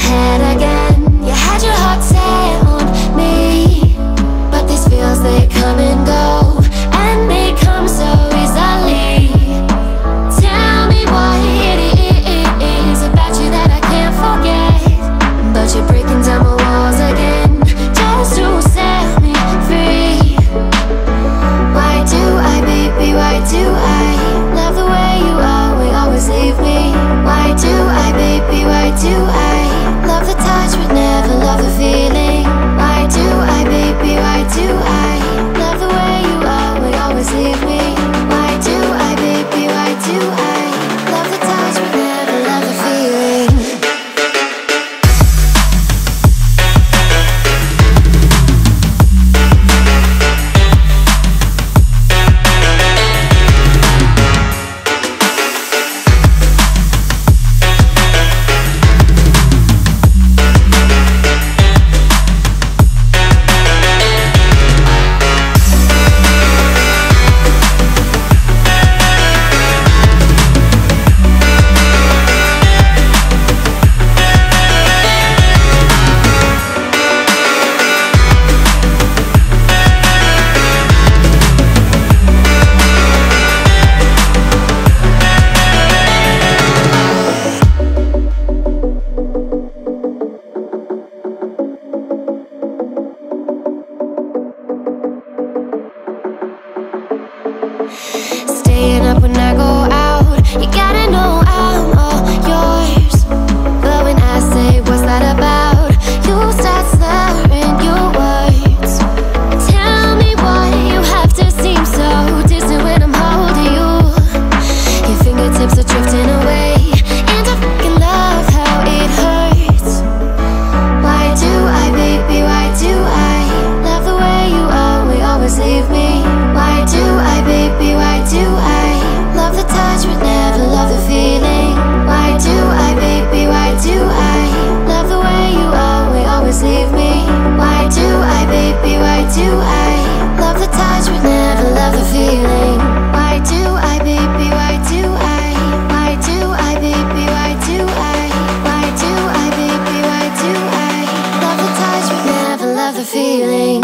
head again. You had your heart set on me, but these feels, they come and go, and they come so easily. Tell me what it is about you that I can't forget, but you're breaking down my walls again, just to set me free. Why do I, baby, why do I love the way you always leave me? Why do I, baby, why do I love the touch but never love the feeling? Why do I, baby, why do I love the way you always leave me? Why do I, baby, why do I love the touch but never love the feeling? Staying up when I go out, you gotta know I'm all yours. But when I say what's that about, you start slurring your words. Tell me why you have to seem so distant when I'm holding you. Your fingertips are drifting away, and I fucking love how it hurts. Why do I, baby, why do I love the way you always leave me? Why do I, baby, why do I love the touch but never love the feeling? Why do I, baby, why do I love the way you always leave me? Why do I, baby, why do I love the touch but never love the feeling? Why do I, baby, why do I? Why do I, baby, why do I? Why do I, baby, why do I love the touch but never love the feeling?